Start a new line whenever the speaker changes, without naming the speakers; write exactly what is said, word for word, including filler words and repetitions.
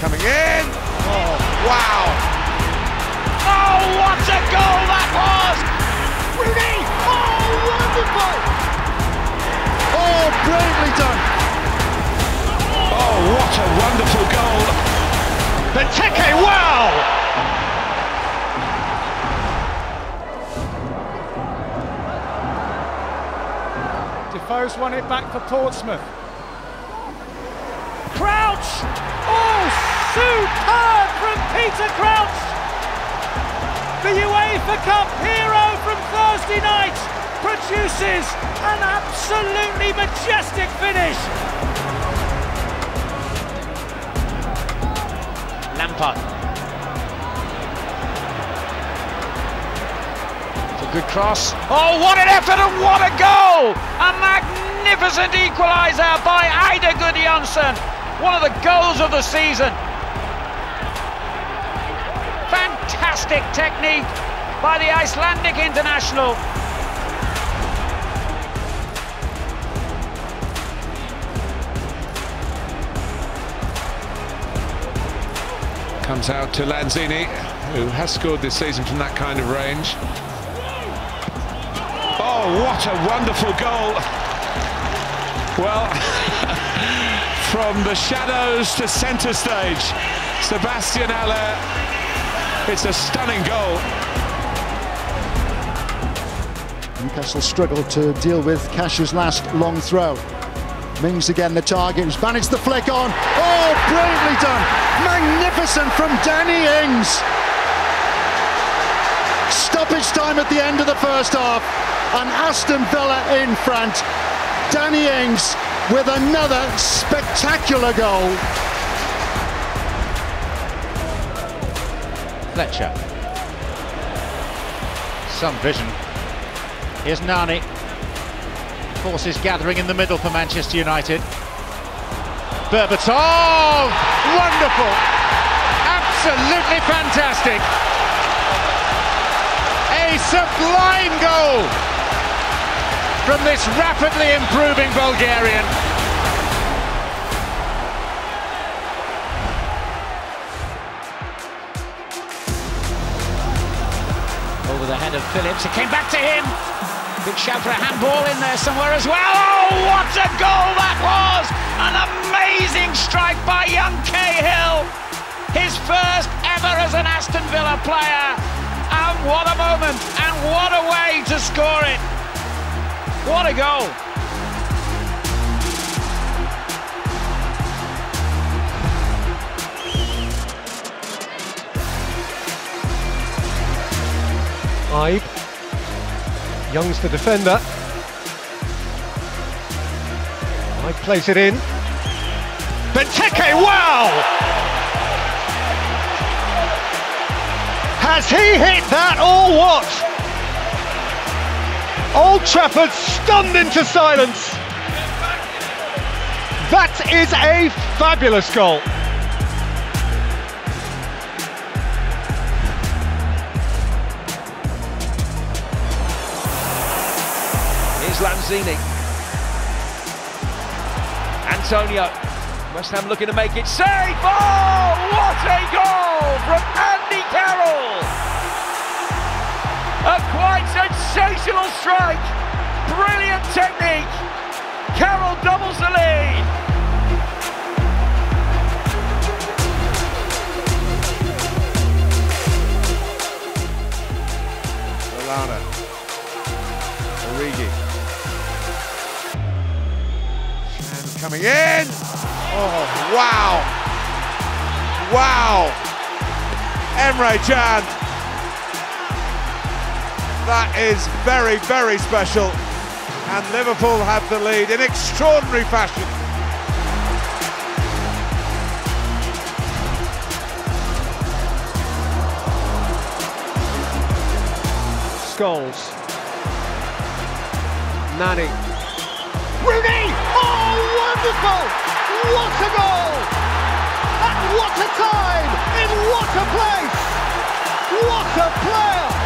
coming in. Oh, wow.
Oh, what a goal that was! Rooney! Oh, wonderful!
Oh, brilliantly done.
Oh, what a wonderful goal.
Benteke, wow!
Defoe's won it back for Portsmouth.
Crouch! Oh, superb from Peter Crouch! The UEFA Cup hero from Thursday night produces an absolutely majestic finish. Lampard. It's a good cross. Oh, what an effort and what a goal! A magnificent equaliser by Eidur Gudjohnsen. One of the goals of the season. Fantastic technique by the Icelandic international.
Comes out to Lanzini, who has scored this season from that kind of range. Oh, what a wonderful goal. Well, from the shadows to centre stage, Sebastian Haller, it's a stunning goal.
Newcastle struggled to deal with Cash's last long throw. Mings again the target, he's managed the flick on. Oh, brilliantly done! Magnificent from Danny Ings! Stoppage time at the end of the first half, and Aston Villa in front. Danny Ings with another spectacular goal.
Fletcher. Some vision. Here's Nani. Forces gathering in the middle for Manchester United. Berbatov! Wonderful! Absolutely fantastic! A sublime goal from this rapidly improving Bulgarian. Over the head of Phillips, it came back to him. Big shout for a handball in there somewhere as well. Oh, what a goal that was! An amazing strike by young Cahill. His first ever as an Aston Villa player. And what a moment, and what a way to score it. What a goal.
Ibe. Young's the defender. Ibe plays it in.
Benteke, wow!
Has he hit that or what? Old Trafford stunned into silence. That is a fabulous goal.
Here's Lanzini. Antonio. West Ham looking to make it safe. Oh, what a goal from Andy Carroll! A quite sensational strike. Brilliant technique. Carroll doubles the lead.
Lallana. Origi. And coming in. Oh, wow. Wow. Emre Can. That is very, very special. And Liverpool have the lead in extraordinary fashion.
Scholes. Nani.
Rooney! Oh, wonderful! What a goal! At what a time! In what a place! What a player!